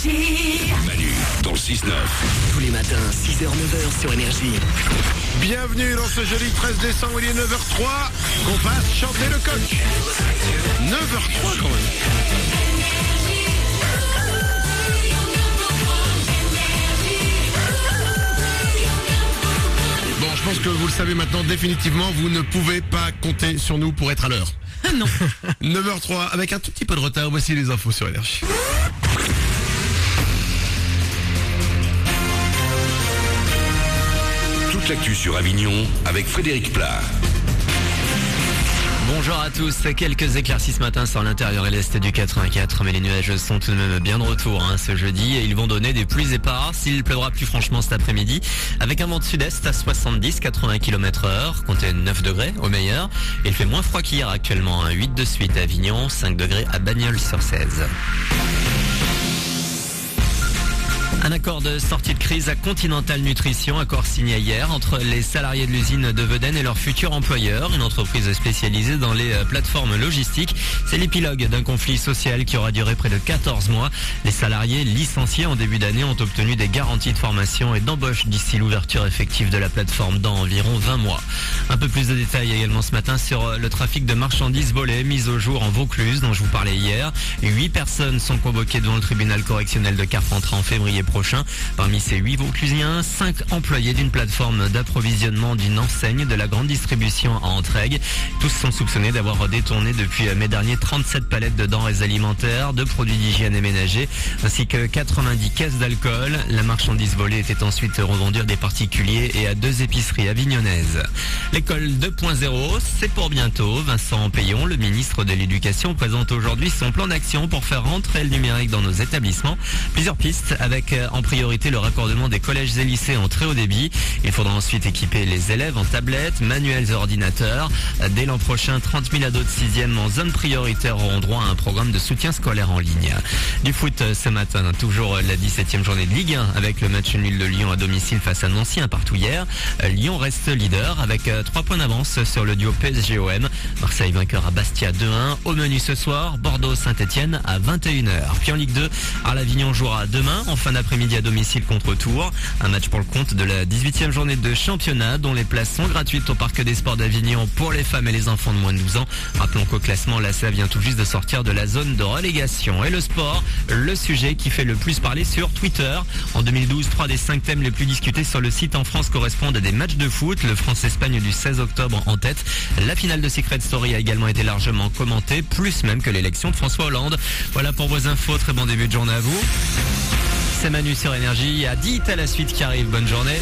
Manu dans le 6-9. Tous les matins, 6h-9h sur Énergie. Bienvenue dans ce joli 13 décembre, il est 9h03, qu'on passe chanter le coq. 9h03 quand même. Bon, je pense que vous le savez maintenant, définitivement, vous ne pouvez pas compter sur nous pour être à l'heure. Non. 9h03, avec un tout petit peu de retard, voici les infos sur Énergie. Toute l'actu sur Avignon avec Frédéric Plat. Bonjour à tous, quelques éclaircies ce matin sur l'intérieur et l'est du 84, mais les nuages sont tout de même bien de retour ce jeudi et ils vont donner des pluies éparses. Il pleuvra plus franchement cet après-midi avec un vent de sud-est à 70-80 km/h, comptez 9 degrés au meilleur. Il fait moins froid qu'hier actuellement, 8 de suite à Avignon, 5 degrés à Bagnols-sur-Cèze. Un accord de sortie de crise à Continental Nutrition, accord signé hier entre les salariés de l'usine de Veden et leur futur employeur, une entreprise spécialisée dans les plateformes logistiques. C'est l'épilogue d'un conflit social qui aura duré près de 14 mois. Les salariés licenciés en début d'année ont obtenu des garanties de formation et d'embauche d'ici l'ouverture effective de la plateforme dans environ 20 mois. Un peu plus de détails également ce matin sur le trafic de marchandises volées mis au jour en Vaucluse dont je vous parlais hier. 8 personnes sont convoquées devant le tribunal correctionnel de Carpentras en février prochain. Parmi ces 8 Vauclusiens, 5 employés d'une plateforme d'approvisionnement d'une enseigne de la grande distribution à Entraigues. Tous sont soupçonnés d'avoir détourné depuis mai dernier 37 palettes de denrées alimentaires, de produits d'hygiène et ménagers, ainsi que 90 caisses d'alcool. La marchandise volée était ensuite revendue à des particuliers et à 2 épiceries avignonnaises. L'école 2.0, c'est pour bientôt. Vincent Payon, le ministre de l'Éducation, présente aujourd'hui son plan d'action pour faire rentrer le numérique dans nos établissements. Plusieurs pistes avec en priorité le raccordement des collèges et lycées en très haut débit. Il faudra ensuite équiper les élèves en tablettes, manuels et ordinateurs. Dès l'an prochain, 30 000 ados de 6e en zone prioritaire auront droit à un programme de soutien scolaire en ligne. Du foot ce matin, toujours la 17e journée de Ligue 1 avec le match nul de Lyon à domicile face à Nancy, un partout hier. Lyon reste leader avec 3 points d'avance sur le duo PSG-OM. Marseille vainqueur à Bastia 2-1. Au menu ce soir, Bordeaux-Saint-Etienne à 21h. Puis en Ligue 2, Arles-Avignon jouera demain en fin d'après-midi à domicile contre Tours. Un match pour le compte de la 18e journée de championnat dont les places sont gratuites au Parc des Sports d'Avignon pour les femmes et les enfants de moins de 12 ans. Rappelons qu'au classement, l'ASA vient tout juste de sortir de la zone de relégation. Et le sport, le sujet qui fait le plus parler sur Twitter. En 2012, 3 des 5 thèmes les plus discutés sur le site en France correspondent à des matchs de foot. Le France-Espagne du 16 octobre en tête. La finale de Secret Story a également été largement commentée, plus même que l'élection de François Hollande. Voilà pour vos infos, très bon début de journée à vous. C'est Manu sur Énergie, il y a 10 à la suite qui arrive, bonne journée.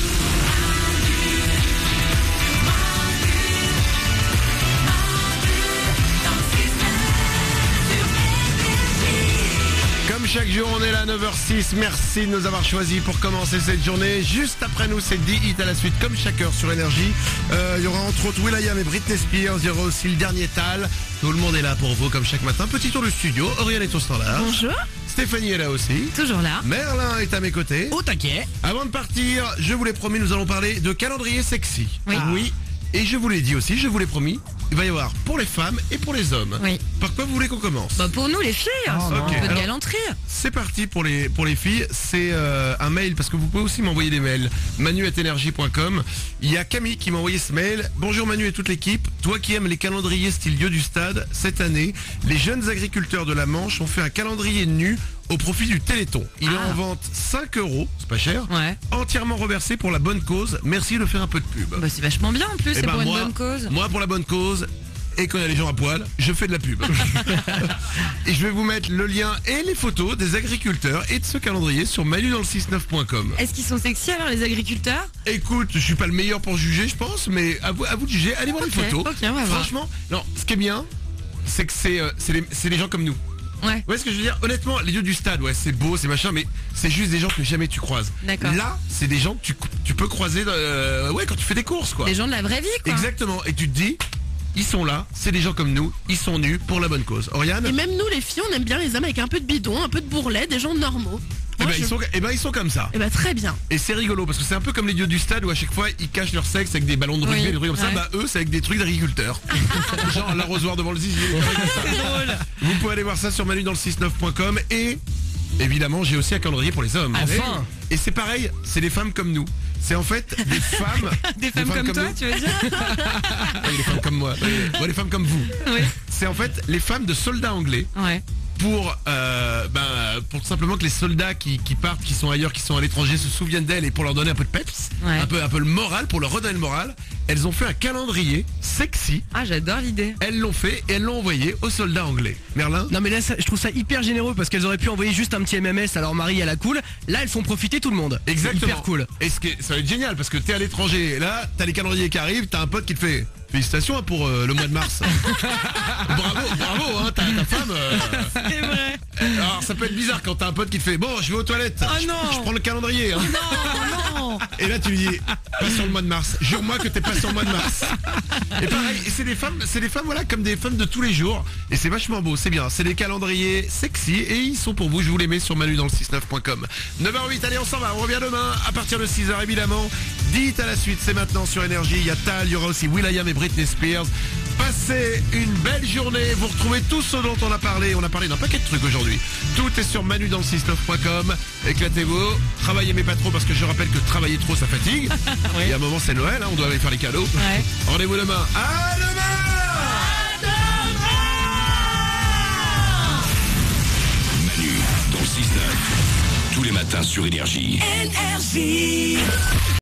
Comme chaque jour, on est là à 9h06. Merci de nous avoir choisis pour commencer cette journée. Juste après nous, c'est 10 hits à la suite, comme chaque heure sur Énergie. Il y aura entre autres will.i.am et Britney Spears. Il y aura aussi le dernier Tal. Tout le monde est là pour vous, comme chaque matin. Petit tour de studio. Oriane est au standard. Bonjour. Stéphanie est là aussi. Toujours là. Merlin est à mes côtés. Au taquet. Avant de partir, je vous l'ai promis, nous allons parler de calendrier sexy. Oui. Oui. Et je vous l'ai dit aussi, je vous l'ai promis, il va y avoir pour les femmes et pour les hommes. Oui. Par quoi vous voulez qu'on commence? Bah pour nous les filles, c'est ok. un peu de Alors, galanterie. C'est parti pour les filles, c'est un mail, parce que vous pouvez aussi m'envoyer des mails, manu@energie.com. Il y a Camille qui m'a envoyé ce mail. Bonjour Manu et toute l'équipe, toi qui aimes les calendriers style lieu du stade, cette année, les jeunes agriculteurs de la Manche ont fait un calendrier nu au profit du Téléthon. Il est en vente 5 €, c'est pas cher, Ouais. entièrement reversé pour la bonne cause. Merci de faire un peu de pub. Bah c'est vachement bien en plus, Eh c'est ben, pour moi, une bonne cause. Moi, pour la bonne cause, et quand il y a les gens à poil, je fais de la pub. Et je vais vous mettre le lien et les photos des agriculteurs et de ce calendrier sur manudansle69.com. Est-ce qu'ils sont sexy alors les agriculteurs? Écoute, je suis pas le meilleur pour juger, je pense, mais à vous de juger. Allez voir les photos. ok, on va voir. Franchement, non, ce qui est bien, c'est que c'est les gens comme nous. Ouais. Ouais, ce que je veux dire, honnêtement, les lieux du stade, ouais, c'est beau, c'est machin, mais c'est juste des gens que jamais tu croises. D'accord. Là, c'est des gens que tu peux croiser quand tu fais des courses, quoi. Des gens de la vraie vie quoi. Exactement, et tu te dis, ils sont là, c'est des gens comme nous, ils sont nus pour la bonne cause. Oriane? Et même nous les filles on aime bien les hommes avec un peu de bidon, un peu de bourrelet, des gens normaux. Eh Moi, ben, ils sont comme ça. Eh ben très bien. Et c'est rigolo parce que c'est un peu comme les dieux du stade où à chaque fois ils cachent leur sexe avec des ballons de rugby, Oui, des trucs comme ça. ouais. Bah eux c'est avec des trucs d'agriculteurs. Genre l'arrosoir devant le zizi. C'est drôle. Vous pouvez aller voir ça sur manudansle69.com et évidemment, j'ai aussi un calendrier pour les hommes. Enfin. Et c'est pareil, c'est des femmes comme nous. C'est en fait des femmes... Des femmes comme toi, nous. tu veux dire? Oui, les femmes comme moi. Moi, les femmes comme vous. Oui. C'est en fait les femmes de soldats anglais. Ouais. Pour simplement que les soldats qui partent, qui sont ailleurs, qui sont à l'étranger se souviennent d'elles et pour leur donner un peu de peps, Ouais. un peu le moral, pour leur redonner le moral, elles ont fait un calendrier sexy. Ah, j'adore l'idée. Elles l'ont fait et elles l'ont envoyé aux soldats anglais. Merlin? Non mais là je trouve ça hyper généreux parce qu'elles auraient pu envoyer juste un petit MMS à leur mari à la cool. Là elles font profiter tout le monde. Exactement. C'est hyper cool. Et ça va être génial parce que t'es à l'étranger, là, t'as les calendriers qui arrivent, t'as un pote qui te fait félicitations hein, pour le mois de mars. bravo, hein, ta femme. C'est vrai. Alors ça peut être bizarre quand t'as un pote qui te fait bon, je vais aux toilettes. Oh non. Je prends le calendrier. Hein. Non. Et là tu lui dis pas sur le mois de mars. Jure-moi que t'es pas sur le mois de mars. Et pareil, c'est des femmes voilà comme des femmes de tous les jours. Et c'est vachement beau, c'est bien. C'est des calendriers sexy et ils sont pour vous. Je vous les mets sur manudanle69.com. 9h08, allez on s'en va. On revient demain à partir de 6h évidemment. Dites à la suite, c'est maintenant sur Énergie. Il y a Tal, il y aura aussi will.i.am et Britney Spears. Passez une belle journée. Vous retrouvez tout ce dont on a parlé. On a parlé d'un paquet de trucs aujourd'hui. Tout est sur manudanle69.com. Éclatez-vous. Travaillez mais pas trop parce que je rappelle que travailler trop ça fatigue. Oui. Et à un moment c'est Noël, hein, on doit aller faire les cadeaux. Ouais. Rendez-vous demain. À demain. Manu dans le 6-9. Tous les matins sur Énergie.